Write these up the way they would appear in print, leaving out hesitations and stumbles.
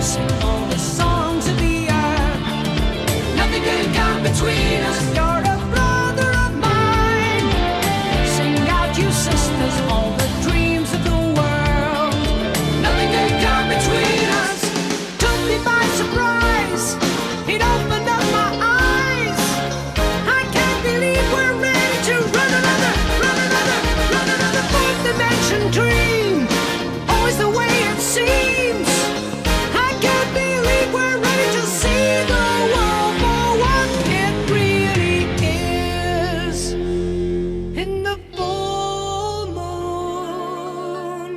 sing all the songs of the earth. Nothing can come between us. You're a brother of mine. Sing out, you sisters, all the dreams of the world. Nothing can come between us. Took me by surprise. It opened up my eyes. I can't believe we're ready to run another fourth dimension dream. Always the way it seems. I can't believe we're ready to see the world for what it really is. In the full moon.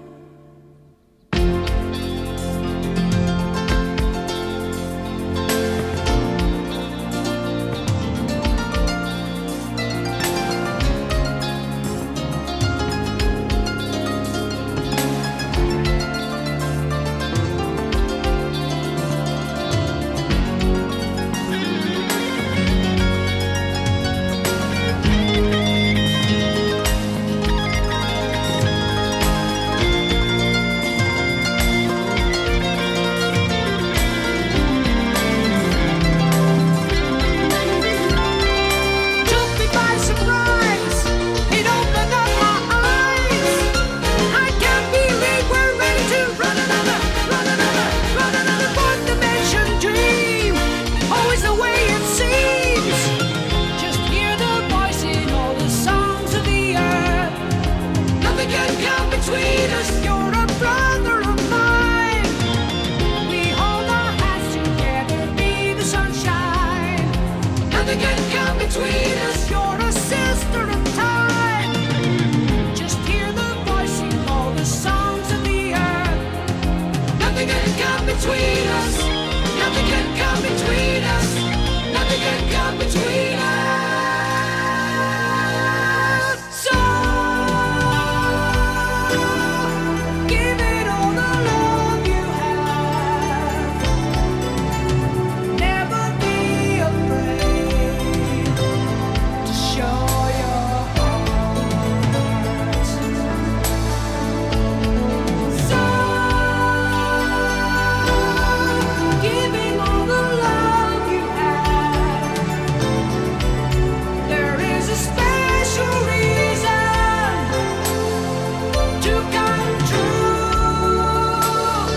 Took me by surprise. It opened up my eyes. I can't believe we're ready to run another fourth dimension dream. Always the way it seems. Just hear the voice in all the songs of the earth. Nothing can come between us. You're a brother of mine. We hold our hands together, be the sunshine. Nothing can come between us. You're a sister of time. Just hear the voice in all the songs of the earth. Nothing can come between us. Nothing can come between us. Nothing can come between us. So give it all the love you have. Never be afraid to show your heart. So giving all the love you have. There is a special reason to come true.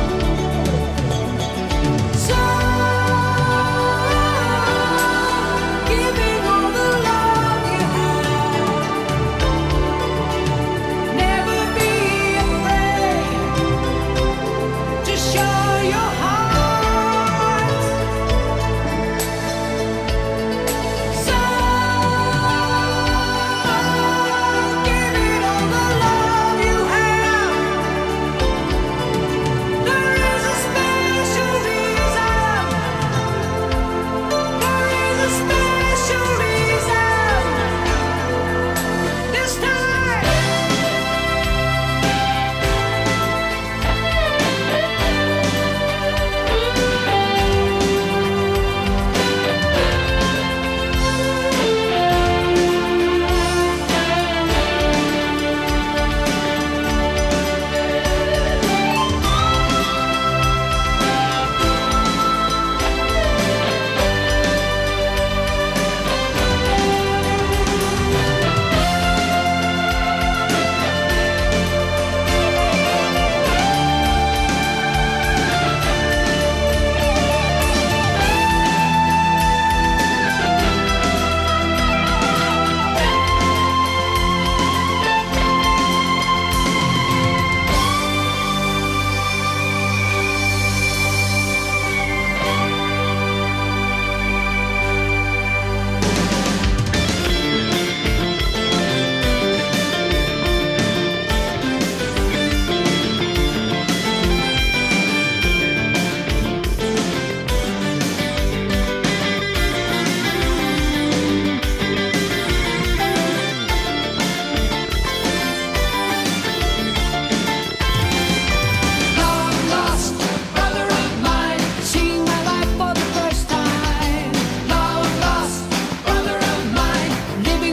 So giving all the love you have. Never be afraid to show your heart. So give it all the love you have. There is a special reason. There is a special reason. This time.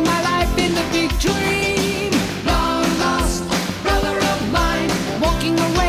Walking around